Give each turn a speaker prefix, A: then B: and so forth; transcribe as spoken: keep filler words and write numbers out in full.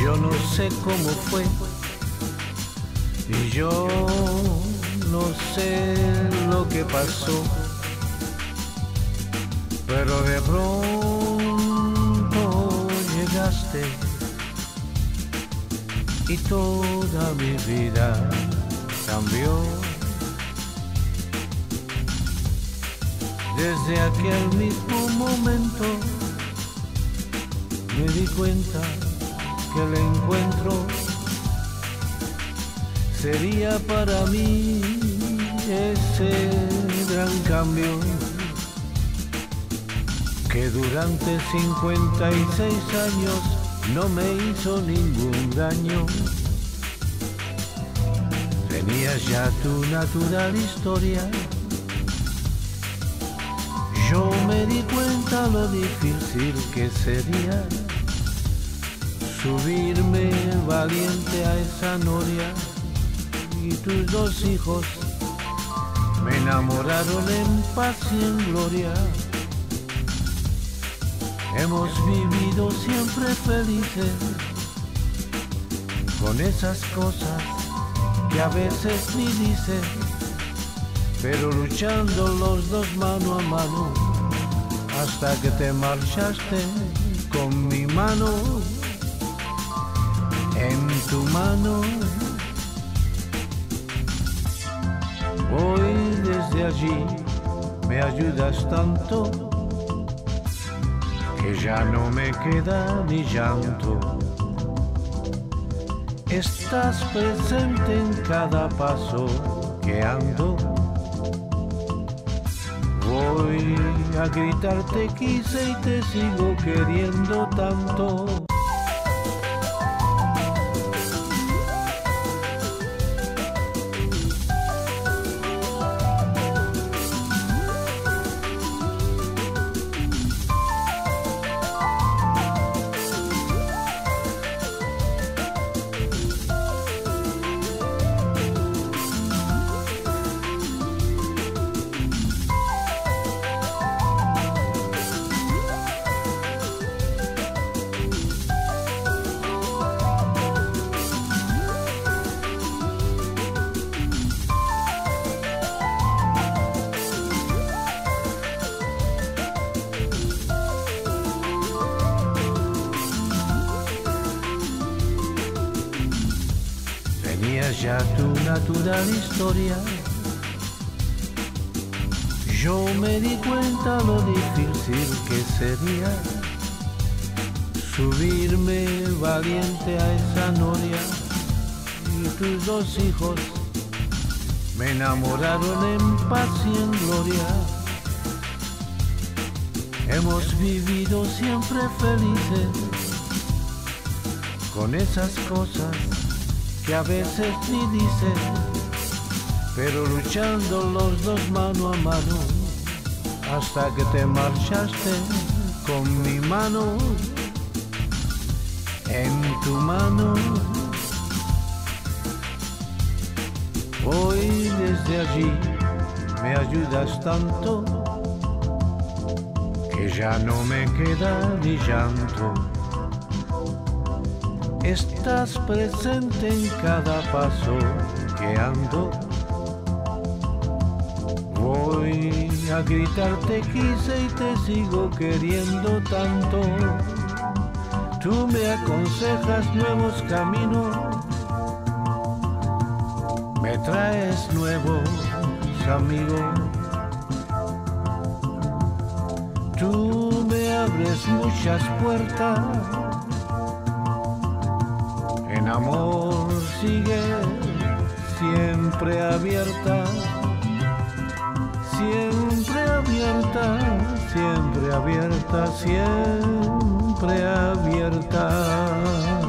A: Yo no sé cómo fue y yo no sé lo que pasó, pero de pronto llegaste y toda mi vida cambió. Desde aquel mismo momento me di cuenta que el encuentro sería para mí ese gran cambio que durante cincuenta y seis años no me hizo ningún daño. Tenías ya tu natural historia. Yo me di cuenta lo difícil que sería subirme valiente a esa noria, y tus dos hijos me enamoraron en paz y en gloria. Hemos vivido siempre felices con esas cosas que a veces ni dicen, pero luchando los dos mano a mano hasta que te marchaste con mi mano en tu mano. Hoy desde allí me ayudas tanto que ya no me queda ni llanto. Estás presente en cada paso que ando. Voy a gritar te quise y te sigo queriendo tanto. Tenías ya tu natural historia. Yo me di cuenta lo difícil que sería subirme valiente a esa noria, y tus dos hijos me enamoraron en paz y en gloria. Hemos vivido siempre felices con esas cosas que a veces ni dicen, pero luchando los dos mano a mano hasta que te marchaste con mi mano en tu mano. Hoy desde allí me ayudas tanto que ya no me queda ni llanto. Estás presente en cada paso que ando. Voy a gritar te quise y te sigo queriendo tanto. Tú me aconsejas nuevos caminos, me traes nuevos amigos. Tú me abres muchas puertas. En amor sigue siempre abierta, siempre abierta, siempre abierta, siempre abierta.